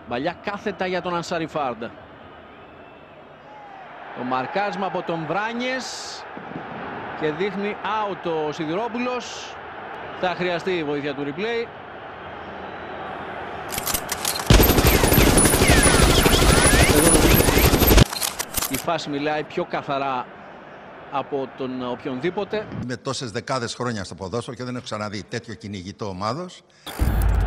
Μπαλιά κάθετα για τον Ανσαριφάρντα. Το μαρκάρισμα από τον Βράνιες και δείχνει out ο Σιδηρόπουλος. Θα χρειαστεί η βοήθεια του replay. Η φάση μιλάει πιο καθαρά από τον οποιονδήποτε. Είμαι τόσες δεκάδες χρόνια στο ποδόσφαιρο και δεν έχω ξαναδεί τέτοιο κυνηγητό ομάδος.